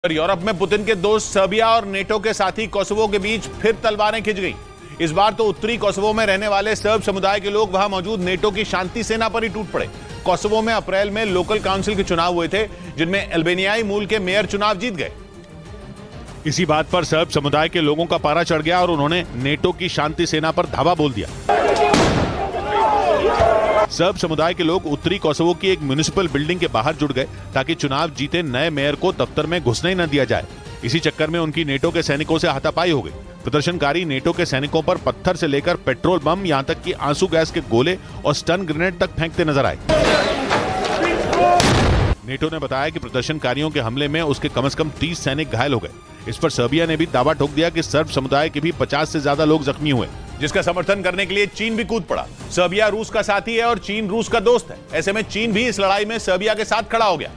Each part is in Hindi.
यूरोप में पुतिन के दोस्त सर्बिया और नेटो के साथी कोसोवो के बीच फिर तलवारें खिंच गई। इस बार तो उत्तरी कोसोवो में रहने वाले सर्ब समुदाय के लोग वहां मौजूद नेटो की शांति सेना पर ही टूट पड़े। कोसोवो में अप्रैल में लोकल काउंसिल के चुनाव हुए थे, जिनमें अल्बेनियाई मूल के मेयर चुनाव जीत गए। इसी बात पर सर्ब समुदाय के लोगों का पारा चढ़ गया और उन्होंने नेटो की शांति सेना पर धावा बोल दिया। सर्ब समुदाय के लोग उत्तरी कोसोवो की एक म्युनिसिपल बिल्डिंग के बाहर जुट गए ताकि चुनाव जीते नए मेयर को दफ्तर में घुसने ही न दिया जाए। इसी चक्कर में उनकी नेटो के सैनिकों से हाथापाई हो गई। प्रदर्शनकारी नेटो के सैनिकों पर पत्थर से लेकर पेट्रोल बम, यहां तक कि आंसू गैस के गोले और स्टन ग्रेनेड तक फेंकते नजर आए। नेटो ने बताया कि प्रदर्शनकारियों के हमले में उसके कम से कम 30 सैनिक घायल हो गए। इस पर सर्बिया ने भी दावा ठोक दिया कि सर्ब समुदाय के भी 50 से ज्यादा लोग जख्मी हुए, जिसका समर्थन करने के लिए चीन भी कूद पड़ा। सर्बिया रूस का साथी है और चीन रूस का दोस्त है। ऐसे में चीन भी इस लड़ाई में सर्बिया के साथ खड़ा हो गया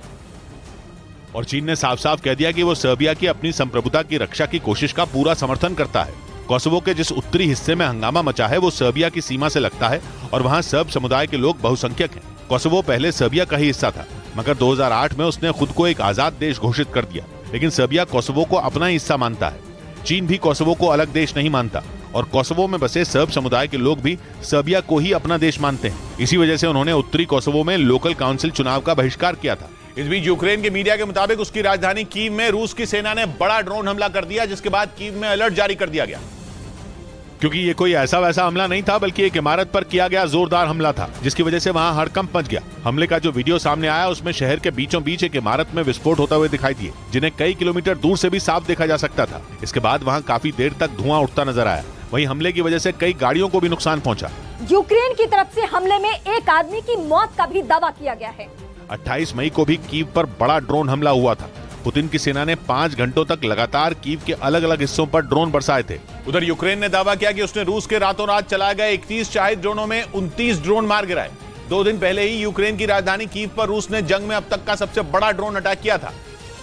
और चीन ने साफ साफ कह दिया कि वो सर्बिया की अपनी संप्रभुता की रक्षा की कोशिश का पूरा समर्थन करता है। कोसोवो के जिस उत्तरी हिस्से में हंगामा मचा है वो सर्बिया की सीमा से लगता है और वहां सर्ब समुदाय के लोग बहुसंख्यक हैं। कोसोवो पहले सर्बिया का ही हिस्सा था, मगर 2008 में उसने खुद को एक आजाद देश घोषित कर दिया। लेकिन सर्बिया कोसोवो को अपना हिस्सा मानता है। चीन भी कोसोवो को अलग देश नहीं मानता और कोसोवो में बसे सर्ब समुदाय के लोग भी सर्बिया को ही अपना देश मानते हैं। इसी वजह से उन्होंने उत्तरी कोसोवो में लोकल काउंसिल चुनाव का बहिष्कार किया था। इस बीच यूक्रेन के मीडिया के मुताबिक उसकी राजधानी कीव में रूस की सेना ने बड़ा ड्रोन हमला कर दिया, जिसके बाद कीव में अलर्ट जारी कर दिया गया। क्योंकि ये कोई ऐसा वैसा हमला नहीं था, बल्कि एक इमारत पर किया गया जोरदार हमला था, जिसकी वजह से वहां हड़कंप मच गया। हमले का जो वीडियो सामने आया उसमें शहर के बीचों बीच एक इमारत में विस्फोट होता हुए दिखाई दिए, जिन्हें कई किलोमीटर दूर से भी साफ देखा जा सकता था। इसके बाद वहां काफी देर तक धुआं उठता नजर आया। वहीं हमले की वजह से कई गाड़ियों को भी नुकसान पहुंचा। यूक्रेन की तरफ से हमले में एक आदमी की मौत का भी दावा किया गया है। 28 मई को भी कीव पर बड़ा ड्रोन हमला हुआ था। पुतिन की सेना ने 5 घंटों तक लगातार कीव के अलग अलग हिस्सों पर ड्रोन बरसाए थे। उधर यूक्रेन ने दावा किया कि उसने रूस के रातों रात चलाए गए 31 शाहिद ड्रोनों में 29 ड्रोन मार गिराए। 2 दिन पहले ही यूक्रेन की राजधानी कीव पर रूस ने जंग में अब तक का सबसे बड़ा ड्रोन अटैक किया था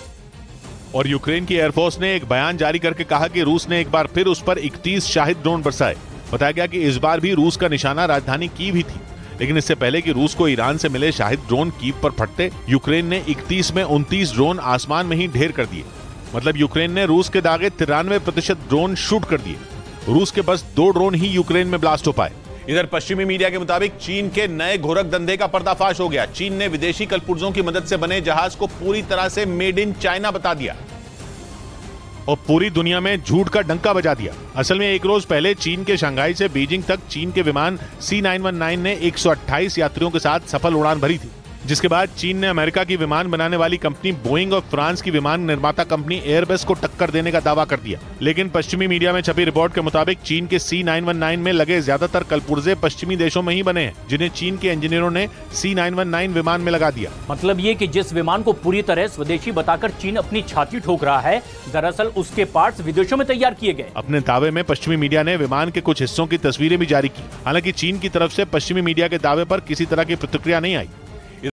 और यूक्रेन की एयरफोर्स ने एक बयान जारी करके कहा कि रूस ने एक बार फिर उस पर 31 शाहिद ड्रोन बरसाए। बताया गया कि इस बार भी रूस का निशाना राजधानी कीव ही थी, लेकिन इससे पहले कि रूस को ईरान से मिले शाहिद ड्रोन कीव पर फटते, यूक्रेन ने 31 में 29 ड्रोन आसमान में ही ढेर कर दिए। मतलब यूक्रेन ने रूस के दागे 93% ड्रोन शूट कर दिए। रूस के बस 2 ड्रोन ही यूक्रेन में ब्लास्ट हो पाए। इधर पश्चिमी मीडिया के मुताबिक चीन के नए घोरक धंधे का पर्दाफाश हो गया। चीन ने विदेशी कलपुर्जों की मदद से बने जहाज को पूरी तरह से मेड इन चाइना बता दिया और पूरी दुनिया में झूठ का डंका बजा दिया। असल में एक रोज पहले चीन के शंघाई से बीजिंग तक चीन के विमान C919 ने 128 यात्रियों के साथ सफल उड़ान भरी थी, जिसके बाद चीन ने अमेरिका की विमान बनाने वाली कंपनी बोइंग और फ्रांस की विमान निर्माता कंपनी एयरबस को टक्कर देने का दावा कर दिया। लेकिन पश्चिमी मीडिया में छपी रिपोर्ट के मुताबिक चीन के C919 में लगे ज्यादातर कलपुर्जे पश्चिमी देशों में ही बने हैं, जिन्हें चीन के इंजीनियरों ने C919 विमान में लगा दिया। मतलब ये कि जिस विमान को पूरी तरह स्वदेशी बताकर चीन अपनी छाती ठोक रहा है, दरअसल उसके पार्ट्स विदेशों में तैयार किए गए। अपने दावे में पश्चिमी मीडिया ने विमान के कुछ हिस्सों की तस्वीरें भी जारी की। हालांकि चीन की तरफ से पश्चिमी मीडिया के दावे पर किसी तरह की प्रतिक्रिया नहीं आई।